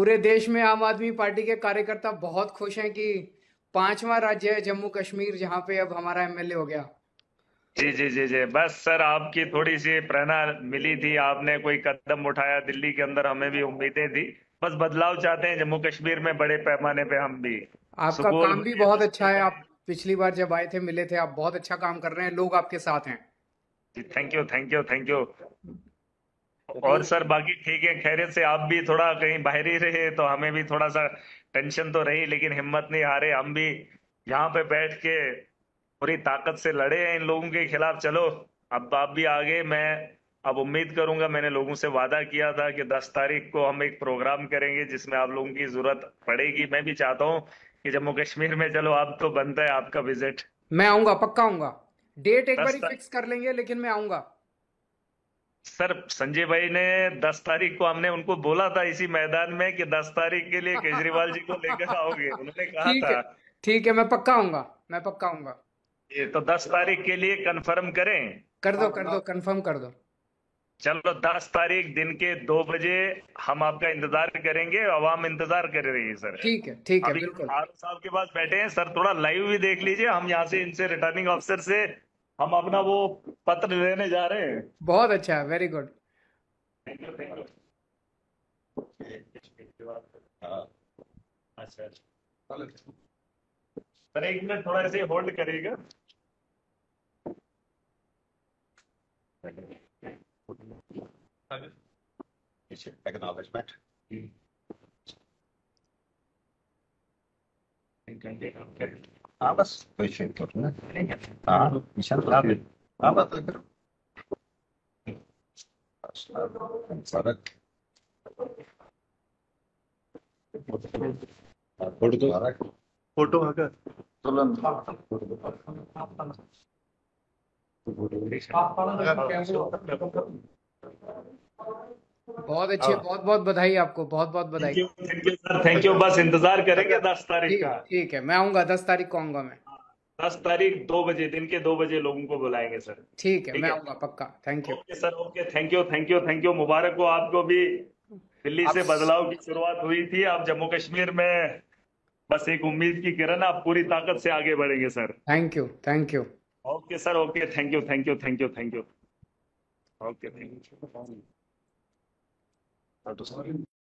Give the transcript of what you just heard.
पूरे देश में आम आदमी पार्टी के कार्यकर्ता बहुत खुश हैं कि पांचवा राज्य है जम्मू कश्मीर जहां पे अब हमारा एमएलए हो गया। जी जी जी जी, बस सर आपकी थोड़ी सी प्रेरणा मिली थी, आपने कोई कदम उठाया दिल्ली के अंदर, हमें भी उम्मीदें थी। बस बदलाव चाहते हैं जम्मू कश्मीर में बड़े पैमाने पे हम भी। आपका सुकून काम भी भरे बहुत अच्छा है। दस्तरखाने। आप पिछली बार जब आए थे मिले थे, आप बहुत अच्छा काम कर रहे हैं, लोग आपके साथ हैं। जी, thank you thank you thank you. और बताइए। सर बाकी ठीक है, खैरियत से। आप भी थोड़ा कहीं बाहर ही रहे तो हमें भी थोड़ा सा टेंशन तो रही, लेकिन हिम्मत नहीं हारे। हम भी यहाँ पे बैठ के पूरी ताकत से लड़े हैं इन लोगों के खिलाफ। चलो, अब आप भी आगे। मैं अब उम्मीद करूंगा, मैंने लोगों से वादा किया था कि 10 तारीख को हम एक प्रोग्राम करेंगे जिसमें आप लोगों की जरूरत पड़ेगी। मैं भी चाहता हूँ कि जम्मू कश्मीर में, चलो आप तो बनता है आपका विजिट। मैं आऊंगा, पक्का आऊंगा। डेट एक बार दस ही तारीख फिक्स कर लेंगे, लेकिन मैं आऊंगा। सर, संजय भाई ने 10 तारीख को, हमने उनको बोला था इसी मैदान में कि 10 तारीख के लिए केजरीवाल जी को लेकर आओगे, उन्होंने कहा ठीक था। है। ठीक है, मैं पक्का आऊंगा। मैं पक्का आऊंगा। ये तो 10 तारीख के लिए कंफर्म करें। कर दो, कंफर्म कर दो। चलो, 10 तारीख दिन के 2 बजे हम आपका इंतजार करेंगे। आवाम इंतजार कर रही है सर। ठीक है, अभी बिल्कुल। आर साहब के पास बैठे हैं सर, थोड़ा लाइव भी देख लीजिए। हम यहाँ से इनसे, रिटर्निंग अफसर से, हम अपना वो पत्र लेने जा रहे हैं। बहुत अच्छा है, very good. Thank you thank you. अच्छा सर, 1 मिनट थोड़ा ऐसे होल्ड करिएगा। Acknowledgement. हाँ बस क्वेश्चन करना है। हाँ मिशन हाँ बस सड़क फोटो अगर तुरंत बहुत अच्छे, बहुत बहुत बधाई आपको, बहुत बहुत बधाई। Thank you sir, thank you. बस इंतजार करेंगे 10 तारीख का। ठीक है, मैं आऊंगा, 10 तारीख को आऊंगा मैं। 10 तारीख 2 बजे, दिन के 2 बजे लोगों को बुलाएंगे सर। ठीक है, ठीक मैं है। आऊंगा पक्का। Thank you. Okay sir, okay. Thank you thank you thank you. मुबारक हो आपको भी। दिल्ली आप। से बदलाव की शुरुआत हुई थी, अब जम्मू कश्मीर में बस एक उम्मीद की किरण। आप पूरी ताकत से आगे बढ़ेंगे sir. Thank you, thank you. Okay sir, okay. Thank you thank you thank you thank you. Okay, thank you.